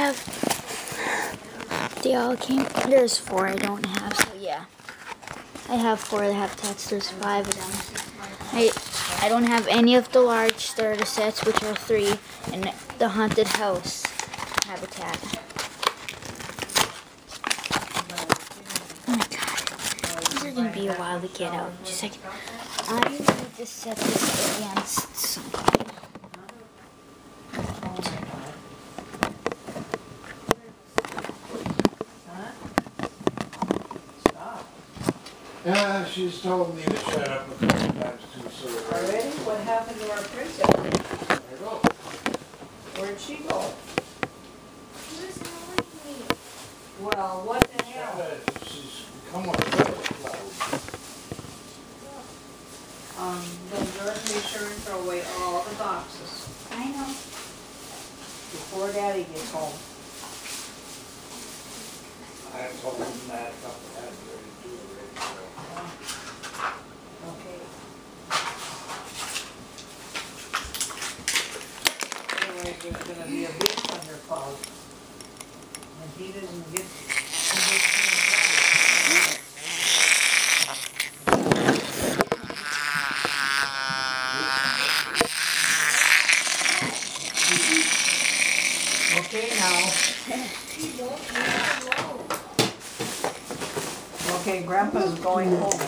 have, they all came, there's 4 I don't have, so yeah. I have 4 that have text, there's 5 of them. I don't have any of the large starter sets, which are 3, and the haunted house habitat. Oh my god, this is gonna be a while to get out. Just like, I need to set this against something. Yeah, she's told me to shut up a couple times too, so... Already? What happened to our princess? There you go. Where'd she go? She was annoying me. Well, what the hell? She's become a little cloud. Then George made sure and throw away all the boxes I know. before Daddy gets home. I told him that a couple times already too, already, so... Okay. Anyway, there's gonna be a big thundercloud. And he doesn't get... Okay, now. Okay, Grandpa's going home.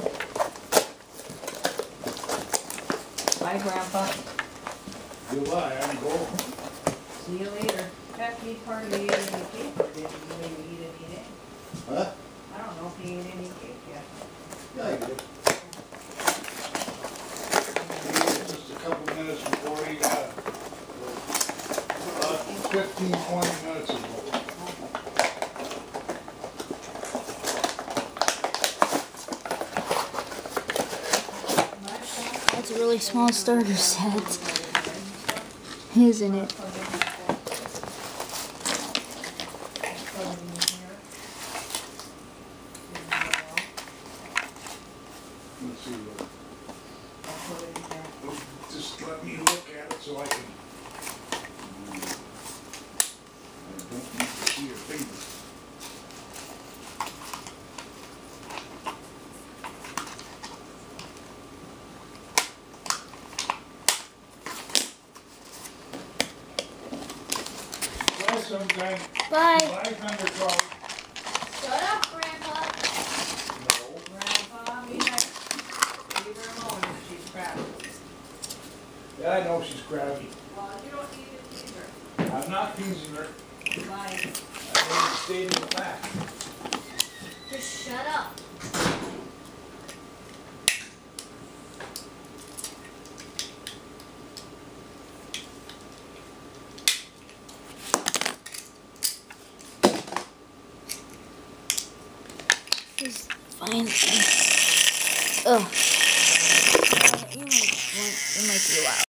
Bye, Grandpa. Goodbye, I'm going. See you later. Jack, he hardly ate any cake, or did he maybe eat any egg? Huh? I don't know if he ate any cake yet. Yeah, I did. Just a couple minutes before he got... 15, 20 minutes ago. That's a really small starter set, isn't it? Let's see. Just let me look at it so I can... I don't need to see your fingers. Bye sometime. Bye. Bye, Thundercloud. Shut up, Grandpa. No. Grandpa, be nice. Leave her alone if she's crabby. Yeah, I know she's crabby. Well, you don't need to tease her. I'm not teasing her. Bye. I only stated the fact. Just shut up. This is fine. Oh. You might be loud.